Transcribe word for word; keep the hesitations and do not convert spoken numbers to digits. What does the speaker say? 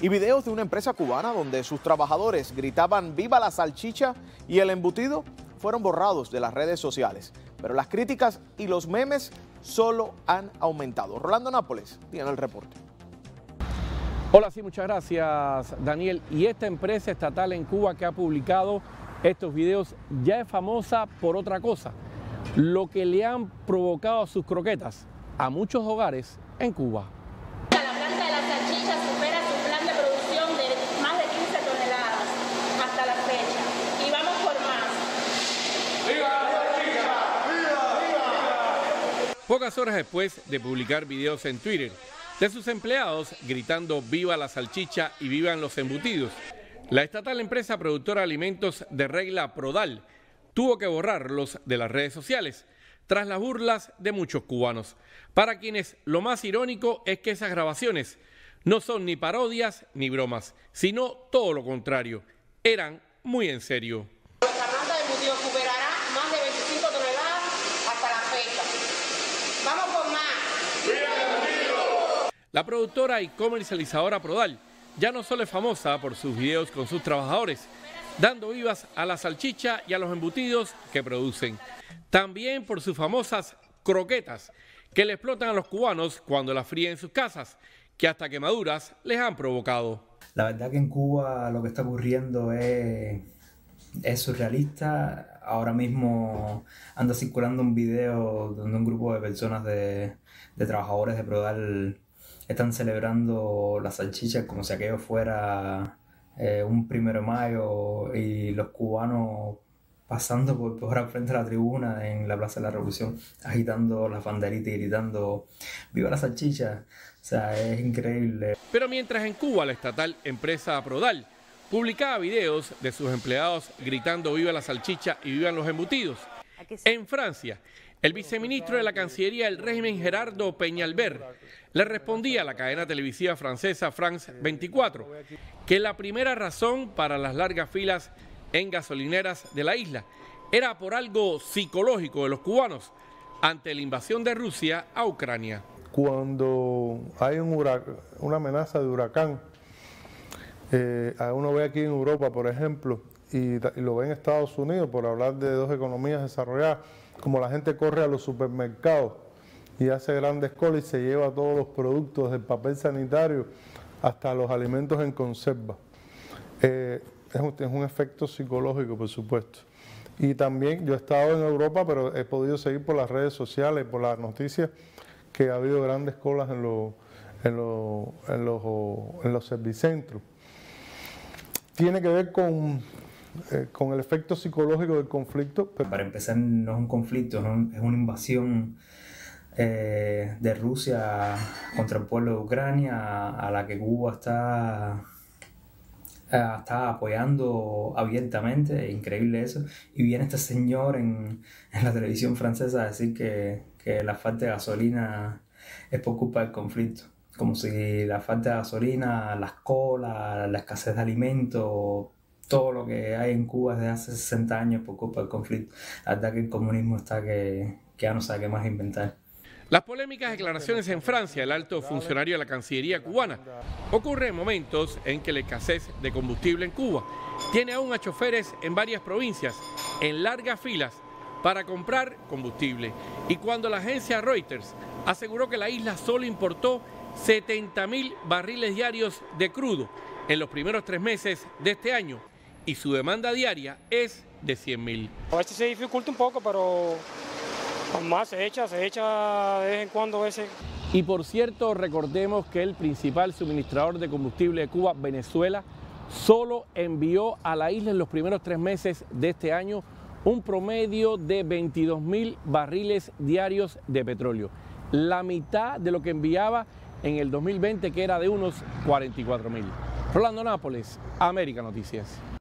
y videos de una empresa cubana donde sus trabajadores gritaban «Viva la salchicha» y el embutido fueron borrados de las redes sociales. Pero las críticas y los memes solo han aumentado. Rolando Nápoles tiene el reporte. Hola, sí, muchas gracias, Daniel. Y esta empresa estatal en Cuba que ha publicado estos videos ya es famosa por otra cosa, lo que le han provocado a sus croquetas a muchos hogares en Cuba. La planta de la salchicha supera su plan de producción de más de quince toneladas hasta la fecha. Y vamos por más. ¡Viva la salchicha! ¡Viva, viva! Pocas horas después de publicar videos en Twitter de sus empleados gritando «Viva la salchicha» y «Vivan los embutidos», la estatal empresa productora de alimentos de regla Prodal tuvo que borrarlos de las redes sociales tras las burlas de muchos cubanos, para quienes lo más irónico es que esas grabaciones no son ni parodias ni bromas, sino todo lo contrario, eran muy en serio. Nuestra planta de embutidos superará más de veinticinco toneladas hasta la fecha. ¡Vamos por más! La productora y comercializadora Prodal ya no solo es famosa por sus videos con sus trabajadores, dando vivas a la salchicha y a los embutidos que producen, también por sus famosas croquetas que le explotan a los cubanos cuando las fríen en sus casas, que hasta quemaduras les han provocado. La verdad que en Cuba lo que está ocurriendo es, es surrealista. Ahora mismo anda circulando un video donde un grupo de personas de, de trabajadores de Prodal están celebrando la salchicha como si aquello fuera eh, un primero de mayo y los cubanos pasando por, por al frente de la tribuna en la Plaza de la Revolución, agitando las banderitas y gritando «Viva la salchicha». O sea, es increíble. Pero mientras en Cuba la estatal empresa Prodal publicaba videos de sus empleados gritando «Viva la salchicha» y «Vivan los embutidos», en Francia, el viceministro de la Cancillería del régimen, Gerardo Peñalver, le respondía a la cadena televisiva francesa France veinticuatro que la primera razón para las largas filas en gasolineras de la isla era por algo psicológico de los cubanos ante la invasión de Rusia a Ucrania. Cuando hay un huracán, una amenaza de huracán, eh, uno ve aquí en Europa, por ejemplo, y, y lo ve en Estados Unidos, por hablar de dos economías desarrolladas, como la gente corre a los supermercados y hace grandes colas y se lleva todos los productos, del papel sanitario hasta los alimentos en conserva. Eh, es, un, es un efecto psicológico, por supuesto. Y también yo he estado en Europa, pero he podido seguir por las redes sociales, por las noticias, que ha habido grandes colas en los, en los, en los, en los servicentros. Tiene que ver con, eh, con el efecto psicológico del conflicto. Para empezar, no es un conflicto, es, un, es una invasión eh, de Rusia contra el pueblo de Ucrania, a la que Cuba está, eh, está apoyando abiertamente. Es increíble eso. Y viene este señor en, en la televisión francesa a decir que, que la falta de gasolina es por culpa del conflicto. Como si la falta de gasolina, las colas, la escasez de alimentos, todo lo que hay en Cuba desde hace sesenta años por culpa del conflicto. La verdad que el comunismo está que, que ya no sabe qué más inventar. Las polémicas declaraciones en Francia del alto funcionario de la Cancillería cubana ocurren en momentos en que la escasez de combustible en Cuba tiene aún a choferes en varias provincias en largas filas para comprar combustible. Y cuando la agencia Reuters aseguró que la isla solo importó setenta mil barriles diarios de crudo en los primeros tres meses de este año y su demanda diaria es de cien mil. A veces se dificulta un poco, pero más se echa, se echa de vez en cuando. Ese. Y por cierto, recordemos que el principal suministrador de combustible de Cuba, Venezuela, solo envió a la isla en los primeros tres meses de este año un promedio de veintidós mil barriles diarios de petróleo, la mitad de lo que enviaba en el dos mil veinte, que era de unos cuarenta y cuatro mil. Rolando Nápoles, América Noticias.